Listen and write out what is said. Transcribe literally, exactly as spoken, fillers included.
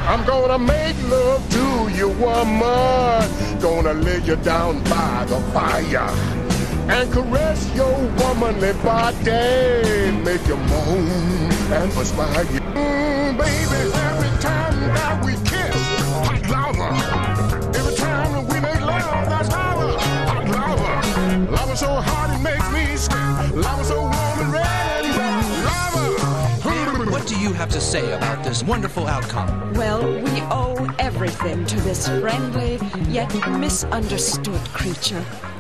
I'm gonna make love to you, woman. Gonna lay you down by the fire and caress your womanly body. Make you moan and perspire. Mm, baby, every time that we kiss, hot lava. Every time that we make love, that's lava. Hot lava. Lava so hot it makes me sick. Lava so warm and red and lava. What do you have to say about this wonderful outcome? Well, we owe everything to this friendly yet misunderstood creature.